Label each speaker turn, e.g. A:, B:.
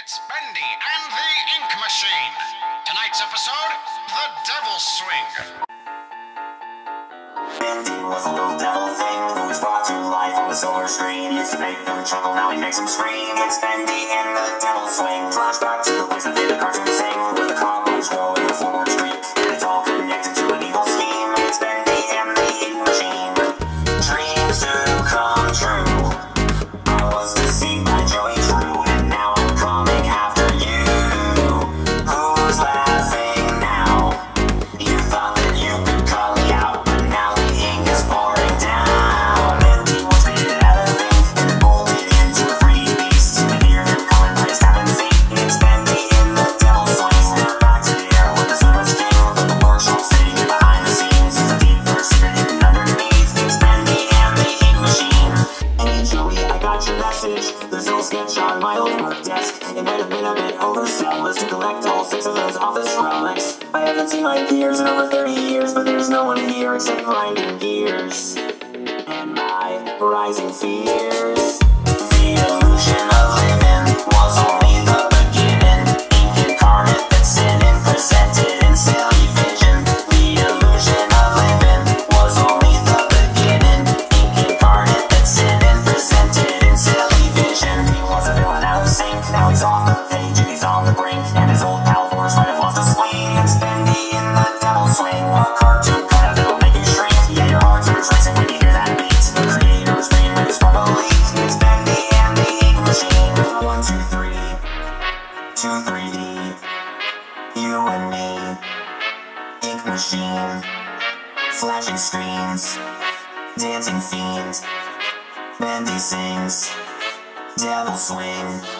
A: It's Bendy and the Ink Machine. Tonight's episode, The Devil's Swing.
B: Bendy was a little devil thing who was brought to life on the silver screen. Used to make them chuckle, now he makes them scream. It's Bendy and the Devil's Swing. Flashback to the voice that made the cartoon sing, where the cobwebs grow in the floorboard street, and it's all connected to an evil scheme. It's Bendy and the Ink Machine. Dreams do come true. I was deceived by Joey True, and now I'm coming after you. Who's laughing now? You thought that you could cut me out, but now the ink is pouring down. Bendy was made out of ink and molded into a free beast. You can hear him calling by his tapping feet. It's Bendy in the Devil's Swing. Snap back to the era when the sun was king, but the workshop sitting in behind the scenes. He's a deep dark secret hidden underneath. It's Bendy and the Ink Machine. Hey Joey, I got your message. There's no sketch on my old work desk. It might have been a bit overzealous to collect all 6 of those office relics. I haven't seen my peers in over 30 years, but there's no one here except grinding gears and my rising fears. The illusion of living was only the beginning. Ink incarnate that sin and presented in silly vision. The illusion of living was only the beginning. Ink incarnate that sin and presented in silly vision. He was a villain out of sync. Now he's off the page and he's on the brink, and his old pal Forrest might have lost a swing. It's Bendy in the Devil's Swing, a cartoon cutout that'll make you shrink. Yeah, your heart's racing when you hear that beat. The creator's dream is from a leak. It's Bendy and the Ink Machine. 1, 2, 3, 2, 3D. You and me. Ink Machine. Flashing screens. Dancing fiends. Bendy sings. Devil Swing.